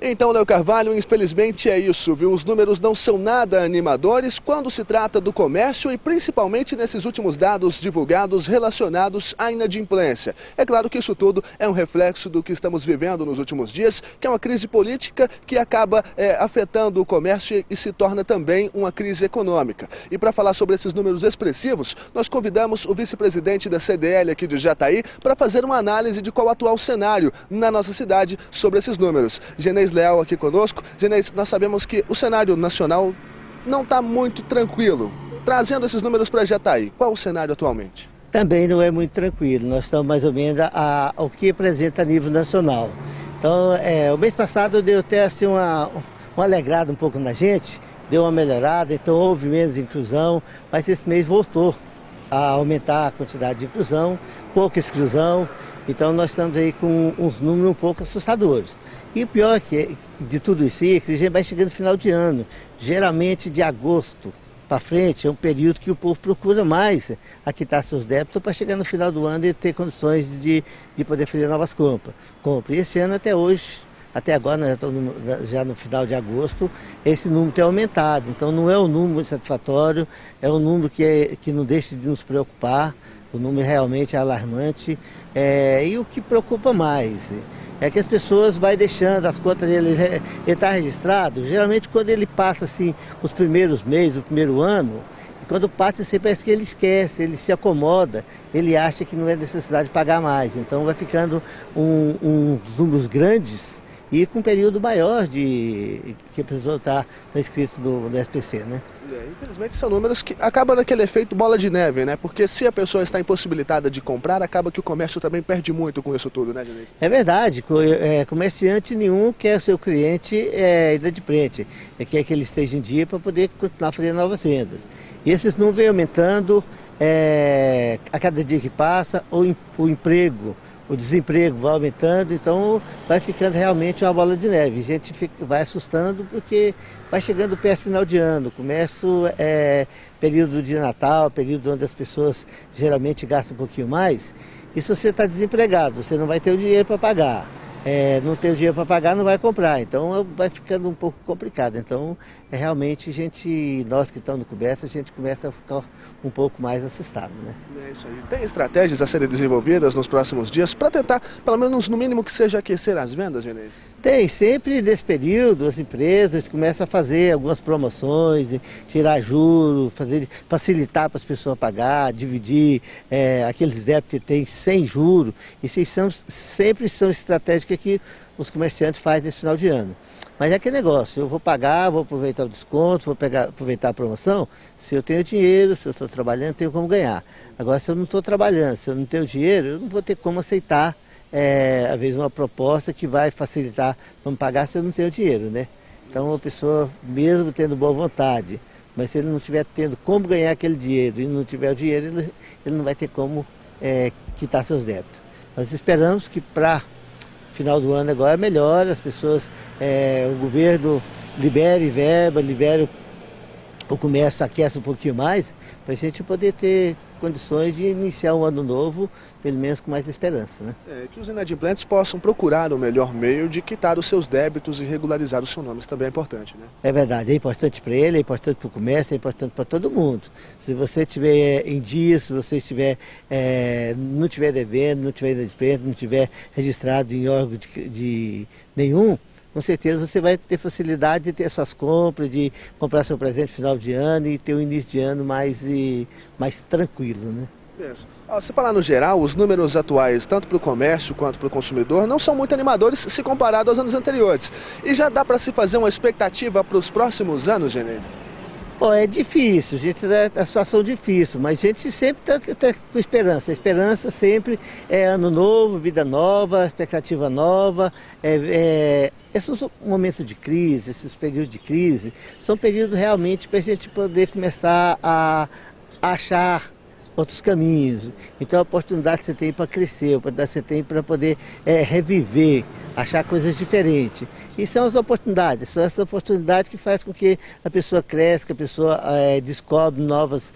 Então, Léo Carvalho, infelizmente é isso, viu? Os números não são nada animadores quando se trata do comércio e principalmente nesses últimos dados divulgados relacionados à inadimplência. É claro que isso tudo é um reflexo do que estamos vivendo nos últimos dias, que é uma crise política que acaba afetando o comércio e se torna também uma crise econômica. E para falar sobre esses números expressivos, nós convidamos o vice-presidente da CDL aqui de Jataí para fazer uma análise de qual é o atual cenário na nossa cidade sobre esses números. Genês Leal aqui conosco. Genês, nós sabemos que o cenário nacional não está muito tranquilo. Trazendo esses números para Jataí, qual é o cenário atualmente? Também não é muito tranquilo, nós estamos mais ou menos ao que apresenta a nível nacional. Então, o mês passado deu até assim um alegrado um pouco na gente, deu uma melhorada, então houve menos inclusão, mas esse mês voltou a aumentar a quantidade de inclusão, pouca exclusão. Então nós estamos aí com uns números um pouco assustadores. E o pior de tudo isso é que a gente vai chegando no final de ano. Geralmente de agosto para frente é um período que o povo procura mais quitar seus débitos para chegar no final do ano e ter condições de poder fazer novas compras. E esse ano até hoje, até agora, nós já estamos já no final de agosto, esse número tem aumentado. Então não é um número muito satisfatório, é um número que não deixa de nos preocupar. O número realmente é alarmante e o que preocupa mais é que as pessoas vão deixando as contas dele, ele está registrado, geralmente quando ele passa assim os primeiros meses, o primeiro ano, e quando passa assim, parece que ele esquece, ele se acomoda, ele acha que não é necessidade de pagar mais, então vai ficando uns números grandes e com um período maior que a pessoa está inscrito no SPC, né? Infelizmente são números que acabam naquele efeito bola de neve, né? Porque se a pessoa está impossibilitada de comprar, acaba que o comércio também perde muito com isso tudo, né, Genês? É verdade, comerciante nenhum quer o seu cliente inadimplente, quer que ele esteja em dia para poder continuar fazendo novas vendas. E esses números vêm aumentando a cada dia que passa, o emprego, o desemprego vai aumentando, então vai ficando realmente uma bola de neve. A gente vai assustando porque vai chegando perto do final de ano. O comércio é período de Natal, período onde as pessoas geralmente gastam um pouquinho mais. E se você está desempregado, você não vai ter o dinheiro para pagar. Não tem o dinheiro para pagar, não vai comprar. Então vai ficando um pouco complicado. Então realmente nós que estamos no comércio, a gente começa a ficar um pouco mais assustado, né? É isso aí. Tem estratégias a serem desenvolvidas nos próximos dias para tentar, pelo menos no mínimo que seja, aquecer as vendas, Genês? Tem, sempre nesse período as empresas começam a fazer algumas promoções, tirar juros, facilitar para as pessoas pagar, dividir aqueles débitos que tem sem juros. Isso sempre são estratégias que os comerciantes fazem nesse final de ano. Mas é aquele negócio, eu vou pagar, vou aproveitar o desconto, vou aproveitar a promoção. Se eu tenho dinheiro, se eu estou trabalhando, tenho como ganhar. Agora, se eu não estou trabalhando, se eu não tenho dinheiro, eu não vou ter como aceitar, às vezes, uma proposta que vai facilitar para me pagar se eu não tenho dinheiro, né? Então, a pessoa, mesmo tendo boa vontade, mas se ele não estiver tendo como ganhar aquele dinheiro e não tiver o dinheiro, ele não vai ter como quitar seus débitos. Nós esperamos que para final do ano agora melhora, as pessoas, o governo libere verba, libere o comércio, aquece um pouquinho mais, para a gente poder ter condições de iniciar um ano novo, pelo menos com mais esperança, né? Que os inadimplentes possam procurar o melhor meio de quitar os seus débitos e regularizar os seus nomes, também é importante, né? É verdade, é importante para ele, é importante para o comércio, é importante para todo mundo. Se você estiver em dia, se você não estiver devendo, não estiver inadimplente, não estiver registrado em órgão de nenhum, com certeza você vai ter facilidade de ter suas compras, de comprar seu presente no final de ano e ter um início de ano mais tranquilo, né? Isso. Se falar no geral, os números atuais, tanto para o comércio quanto para o consumidor, não são muito animadores se comparado aos anos anteriores. E já dá para se fazer uma expectativa para os próximos anos, Genês? É difícil, a situação é difícil, mas a gente sempre está com esperança. A esperança sempre é ano novo, vida nova, expectativa nova. Esses momentos de crise, esses períodos de crise, são períodos realmente para a gente poder começar a achar outros caminhos. Então a oportunidade que você tem para crescer, a oportunidade que você tem para poder reviver, achar coisas diferentes. E são as oportunidades, são essas oportunidades que fazem com que a pessoa cresça, que a pessoa descobre novas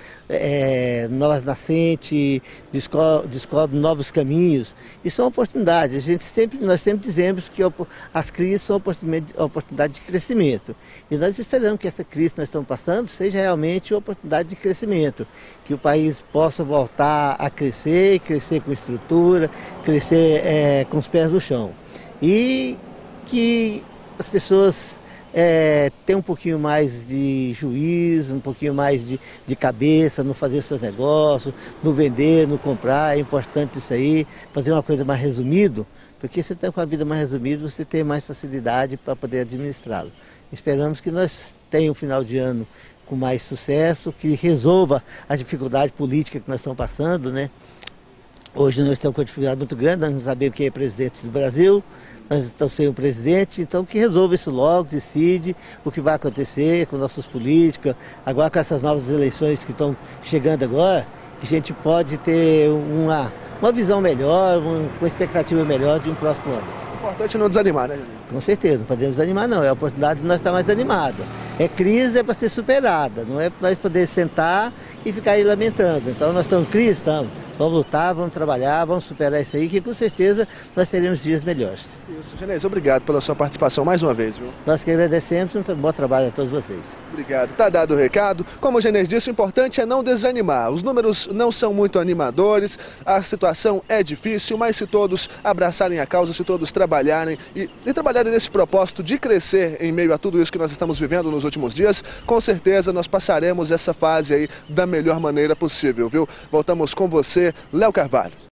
nascentes, descobre novos caminhos. E são oportunidades. Nós sempre dizemos que as crises são oportunidade de crescimento. E nós esperamos que essa crise que nós estamos passando seja realmente uma oportunidade de crescimento. Que o país possa voltar a crescer com estrutura, crescer com os pés no chão. E que as pessoas tenham um pouquinho mais de juízo, um pouquinho mais de cabeça, no fazer seus negócios, no vender, no comprar. É importante isso aí, fazer uma coisa mais resumida, porque você está com a vida mais resumida, você tem mais facilidade para poder administrá-lo. Esperamos que nós tenhamos um final de ano com mais sucesso, que resolva a dificuldade política que nós estamos passando, né? Hoje nós estamos com uma dificuldade muito grande, nós não sabemos quem é presidente do Brasil, nós estamos sem o presidente, então que resolva isso logo, decide o que vai acontecer com nossos políticos, agora com essas novas eleições que estão chegando agora, que a gente pode ter uma visão melhor, uma expectativa melhor de um próximo ano. Importante não desanimar, né, Janês? Com certeza, não podemos desanimar não, é a oportunidade de nós estar mais animados. Crise é para ser superada, não é para nós poder sentar e ficar aí lamentando. Então nós estamos em crise, estamos. Vamos lutar, vamos trabalhar, vamos superar isso aí, que com certeza nós teremos dias melhores. Isso, Janês, obrigado pela sua participação mais uma vez, viu? Nós que agradecemos, um bom trabalho a todos vocês. Obrigado, tá dado o recado. Como o Janês disse, o importante é não desanimar. Os números não são muito animadores, a situação é difícil, mas se todos abraçarem a causa, se todos trabalharem e trabalharem nesse propósito de crescer em meio a tudo isso que nós estamos vivendo nos últimos dias, com certeza nós passaremos essa fase aí da melhor maneira possível, viu? Voltamos com você, Léo Carvalho.